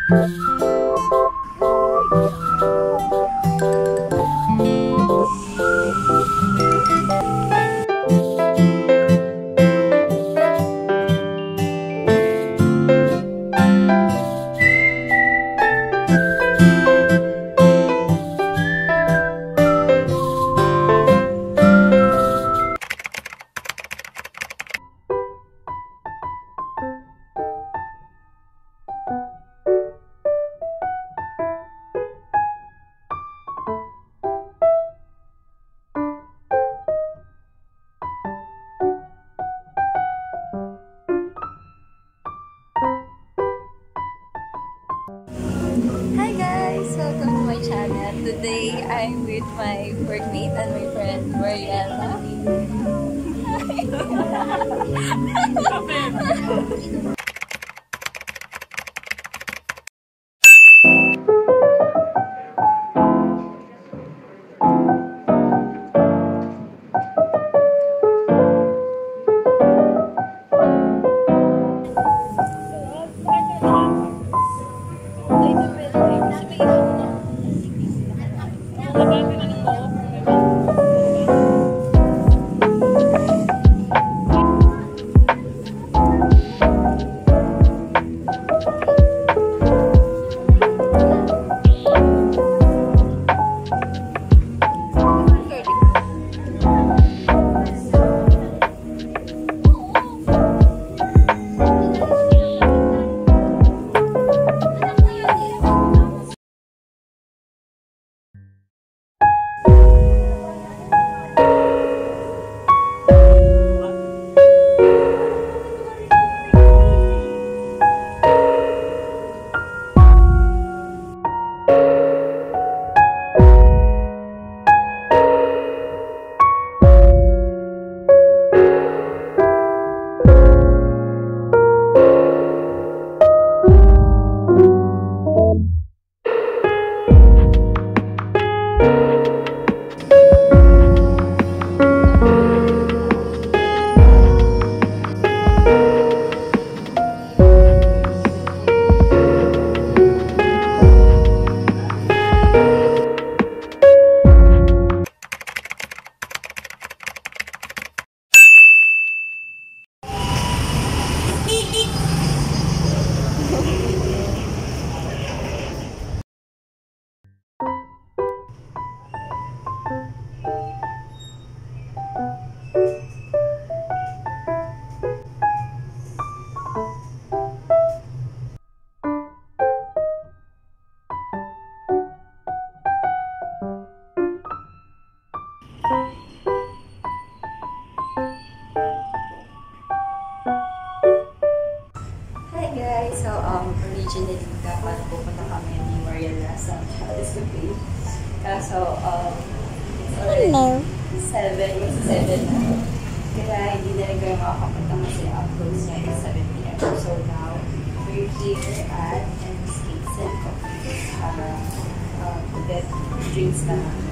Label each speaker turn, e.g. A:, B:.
A: Hi guys! Welcome to my channel. Today I'm with my workmate and my friend Mariella. So, originally, dapat pupunta kami ni Mariella sa Chalice Cafe. Kaso, it's already 7 na. Kaya hindi na rin kayo makakapunta kasi uploads niya is 7 PM. So now, we're here at Skates and Coffee para get drinks na.